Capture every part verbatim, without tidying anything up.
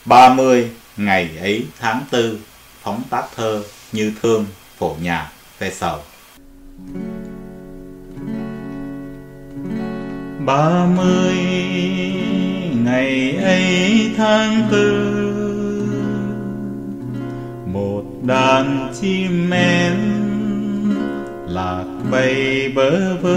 ba mươi ngày ấy tháng tư, phóng tác thơ Như Thương, Phổ Nhạc, Ve Sầu. Ba mươi ngày ấy tháng tư, một đàn chim én lạc bay bơ vơ.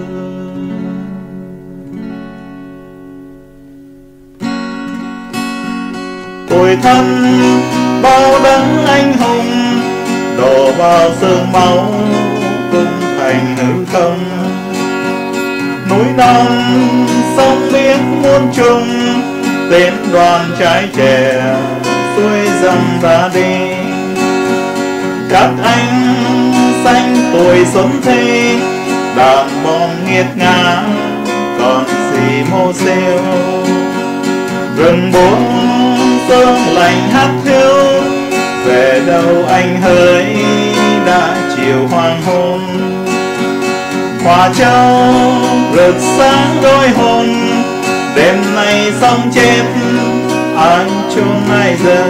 Tuổi thân bao đấng anh hùng đổ vào xương máu cũng thành nữ công. Núi non sông biếc muôn trùng, tên đoàn trai trẻ xuôi dòng ra đi. Các anh xanh tuổi xuân thi, đàn bom nghiệt ngã còn gì mô siêu. Rừng bốn sương lạnh hát hiu, về đâu anh hỡi đã chiều hoàng hôn. Hoa châu rực sáng đôi hồn, đêm nay sống chết ai chôn ai giờ.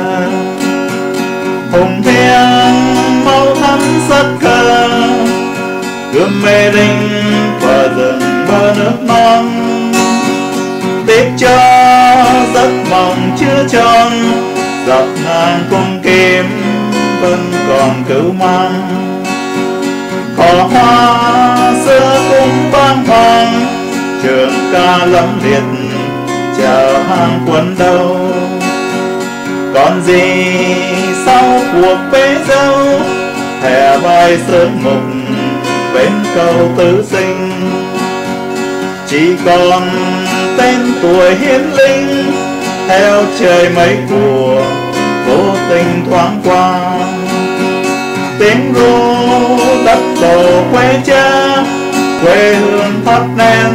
Hùng thiêng máu thắm sắc cơ, gươm mê linh và rừng bờ nước non. Tiếc cho giấc mộng chưa tròn, dọc ngang cung kiếm vẫn còn cứu mang. Cỏ hoa xưa cũng vang vang, trường ca lẫm liệt chờ hàng quân đâu. Còn gì sau cuộc bế dâu, thẻ bài sơn mục bên cầu tứ sinh. Chỉ còn tên tuổi hiến linh, theo trời mấy của vô tình thoáng qua. Tiếng ru đất tổ quê cha, quê hương thắp nén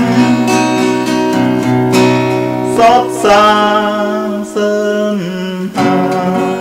xót xa sơn hà.